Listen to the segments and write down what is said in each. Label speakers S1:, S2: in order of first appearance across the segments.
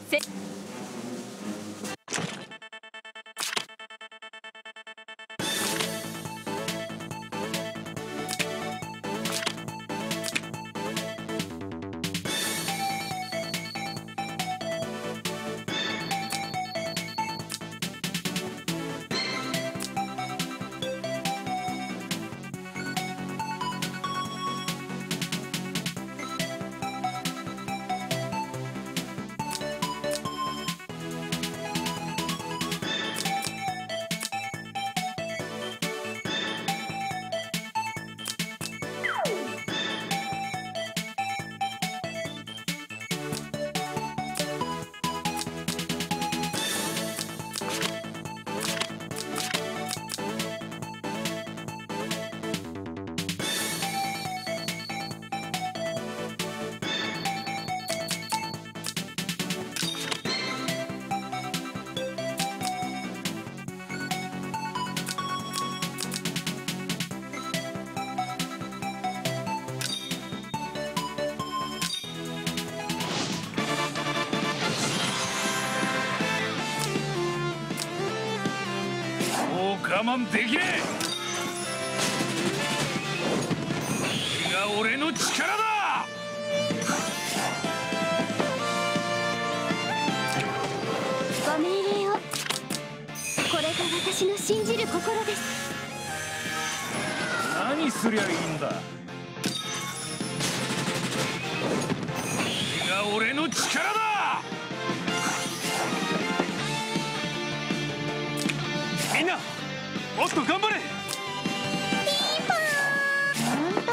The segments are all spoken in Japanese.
S1: 我慢できねえ。これが俺の力だ。
S2: ご命令を。これが私の信じる心です。
S1: 何すりゃいいんだ。これが俺の力だ。みんなもっと頑張れ。
S2: ピーポーン。本当に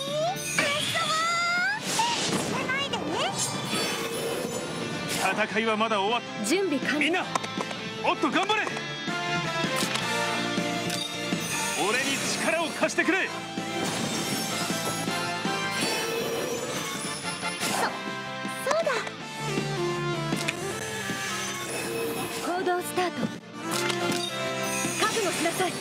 S2: 死なないでね。
S1: 戦いはまだ終わっ。
S2: 準備完了。
S1: みんなもっと頑張れ。俺に力を貸してくれ。
S2: そうだ。行動スタート。覚悟しなさい。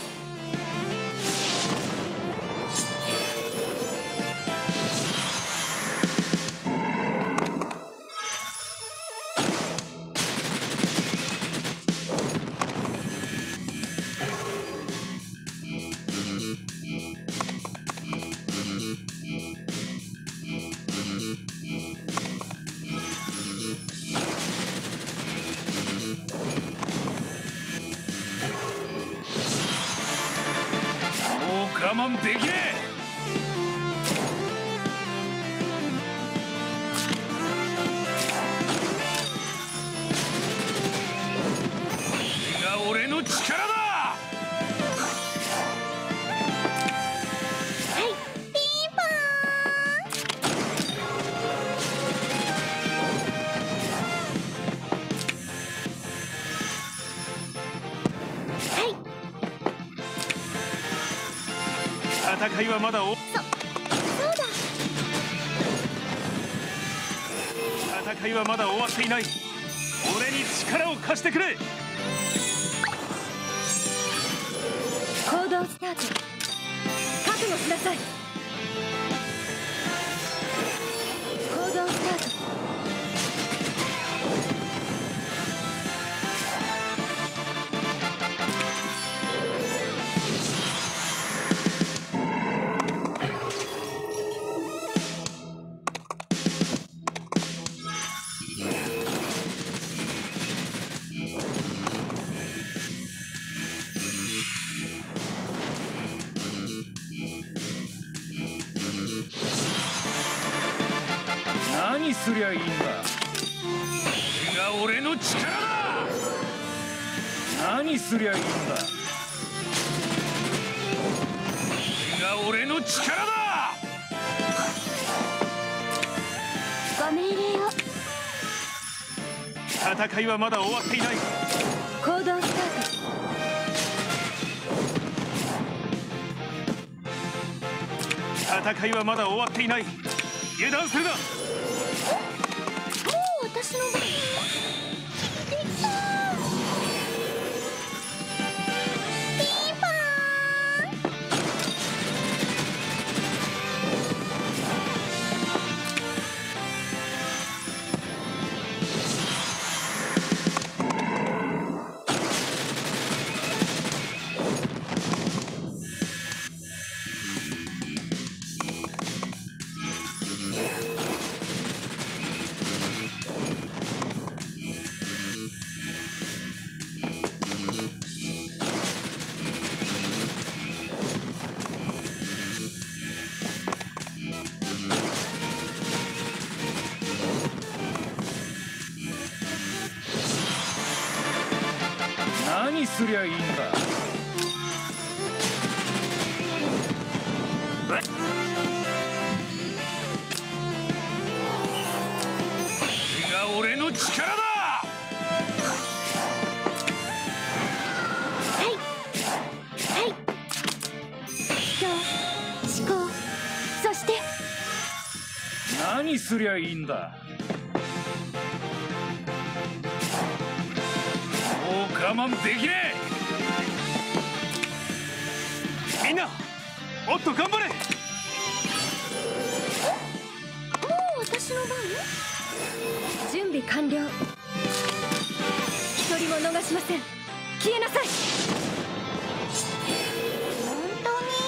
S1: 我慢できねえ。これが俺の力だ。
S2: はい、ピンポーン。はい。
S1: 戦いはまだ
S2: そうだ。
S1: 戦いはまだ終わっていない。俺に力を貸してくれ。
S2: 行動スタート。覚悟しなさい。行動スタート。
S1: 何すりゃいいんだ。これが俺の力だ。何すりゃいいんだ。これが俺の力だ。
S2: ご命令を。
S1: 戦いはまだ終わっていない。
S2: 行動スタート。
S1: 戦いはまだ終わっていない。油断するな。
S2: もう私の番。できた。ピンポーン。
S1: 何すりゃいいんだ。これが俺の力だ。
S2: はいはい。思考、そして
S1: 何すりゃいいんだ。もう我慢できねえ。みんなもっと頑張れ。
S2: もう私の番？準備完了。一人も逃しません。消えなさい。本当に？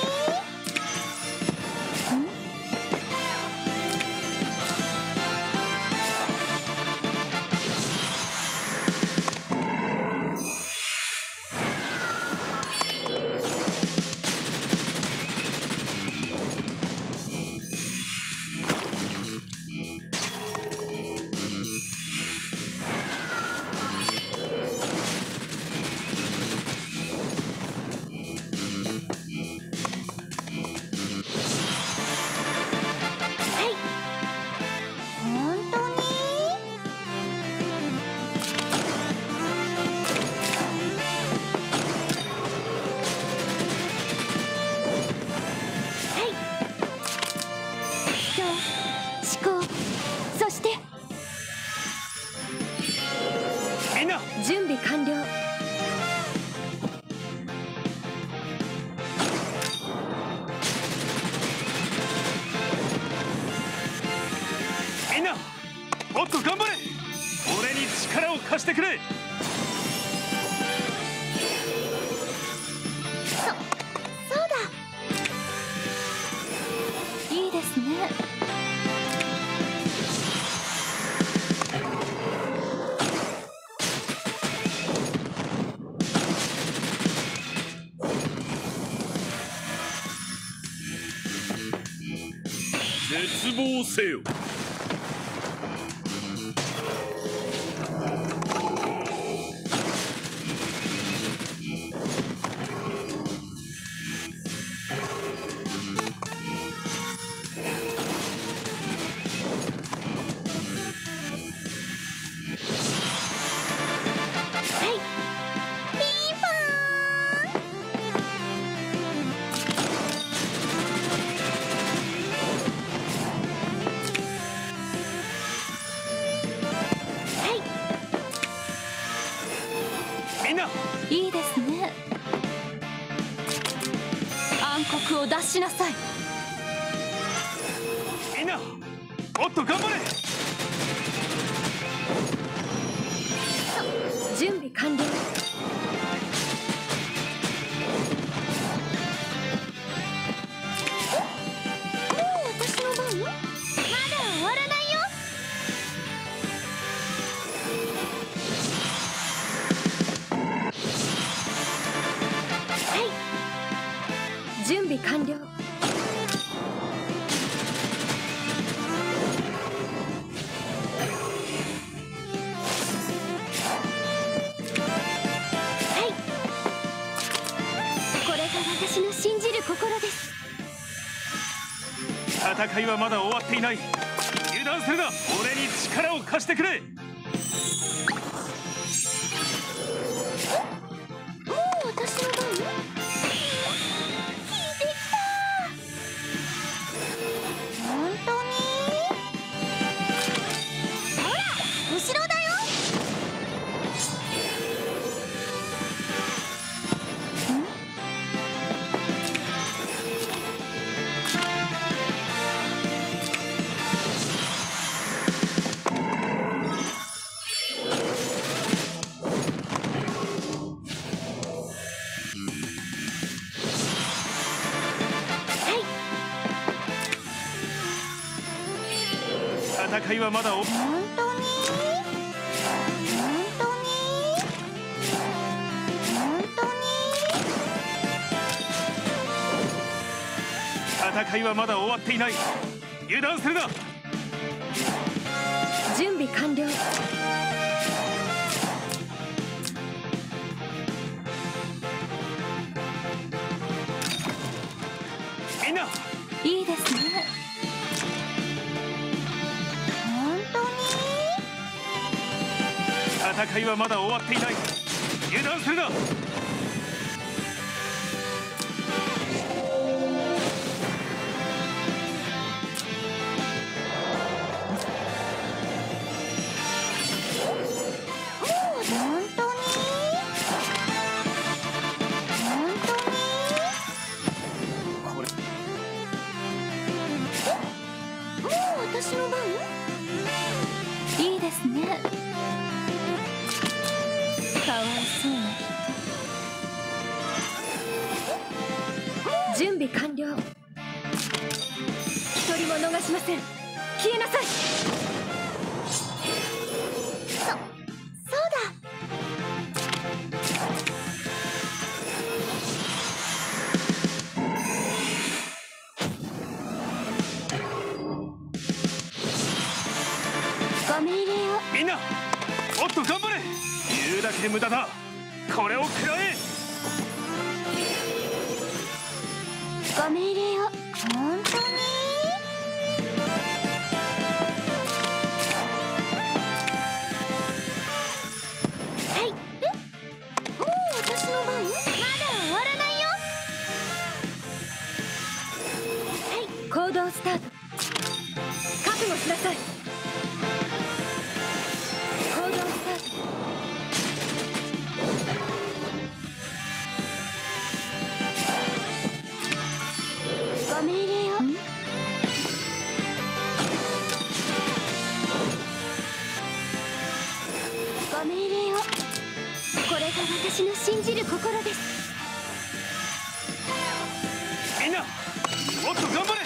S2: 準備完了。
S1: みんなもっと頑張れ。俺に力を貸してくれ。
S2: そうだ。いいですね。
S1: 絶望せよ。
S2: いいですね。暗黒を脱しなさい。
S1: みんなもっと頑張れ。
S2: 準備完了。もう私の番？まだ終わらないよ。準備完了。これが私の信じる心です。
S1: 戦いはまだ終わっていない。油断するな。俺に力を貸してくれ。
S2: もう私の番？
S1: 戦いはまだ
S2: 本当に？
S1: 戦いはまだ終わっていない。油断するな。
S2: 準備完了。 いいですね。本当に？
S1: 戦いはまだ終わっていない。油断するな。
S2: 私の番？いいですね。かわいそうな人。準備完了。一人も逃しません。消えなさい。そうだ。ご命令を。
S1: みんなもっと頑張れ。言うだけ無駄だ。これを食らえ。
S2: ご命令を。本当に？はい。もう私の番？まだ終わらないよ。はい、行動スタート。覚悟しなさい。行動スタート。ご命令を。ご命令を。これが私の信じる心です。
S1: みんなもっと頑張れ。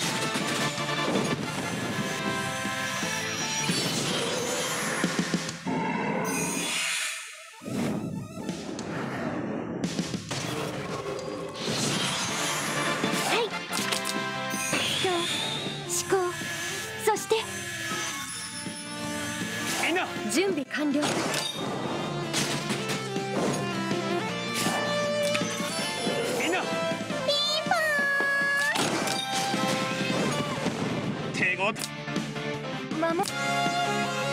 S2: そして
S1: みんな
S2: 準備完了。
S1: みんな
S2: ピンポーン。
S1: 手ご
S2: 守